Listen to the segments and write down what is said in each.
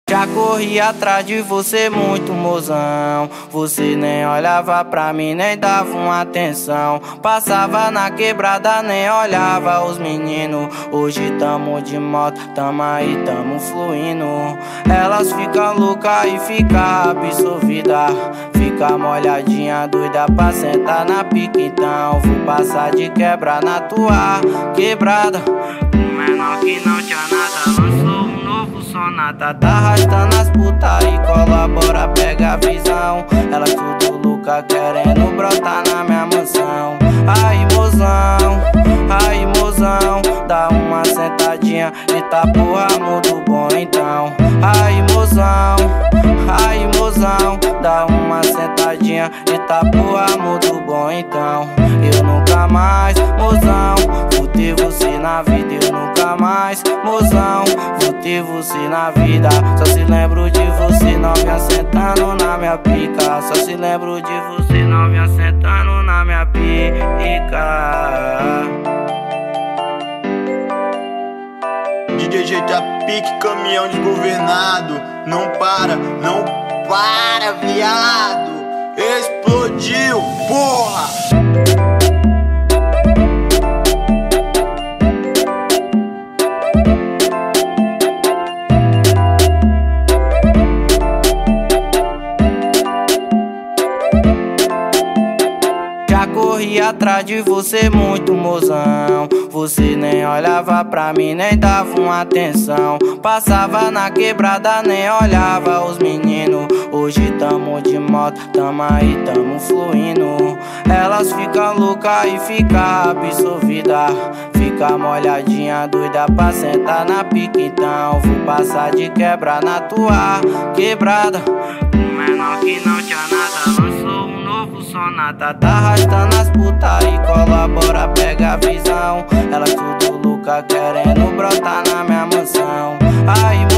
Já corri atrás de você muito, mozão. Você nem olhava pra mim, nem dava uma atenção. Passava na quebrada, nem olhava os meninos. Hoje tamo de moto, tamo aí, tamo fluindo. Elas ficam loucas e ficam absorvidas. Fica molhadinha, doida pra sentar na pica. Então vou passar de quebra na tua quebrada. O menor que não tinha nada lançou um novo sonata. Tá arrastando as putas e colabora, pega a visão. Elas tudo louca querendo brotar na minha mansão. Aí mozão, dá uma sentadinha. Eita porra, mudo bom então. Aí mozão, dá uma sentadinha. Eita porra, mudo bom então. Eu nunca mais, mozão, vou ter você na vida. Eu nunca mais, mozão, vou ter você na vida. Só se lembro de você, novinha sentando na minha pica. Só se lembro de você, novinha sentando na minha pica. DJ Jeita pique, caminhão desgovernado. Não para, viado. Explodiu, porra! Já corri atrás de você muito, mozão. Você nem olhava pra mim, nem dava uma atenção. Passava na quebrada, nem olhava os meninos. Hoje tamo de moto, tamo aí, tamo fluindo. Elas ficam loucas e ficam absorvidas. Fica molhadinha, doida pra sentar na pica. Então vou passar de quebra na tua quebrada. O menor que não tinha nada lançou um novo sonata. Tá arrastando as putas e colabora, pega a visão. Elas tudo louca querendo brotar na minha mansão. Aí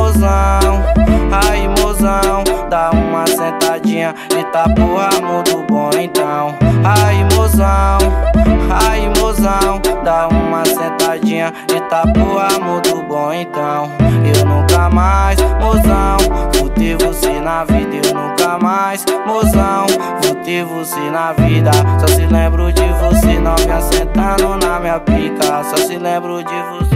mozão, dá uma sentadinha. Eita porra, mudo bom então. Aí mozão, dá uma sentadinha. Eita porra, mudo bom então. Eu nunca mais, mozão, vou ter você na vida. Eu nunca mais, mozão, vou ter você na vida. Só se lembro de você, novinha sentando na minha pica. Só se lembro de você.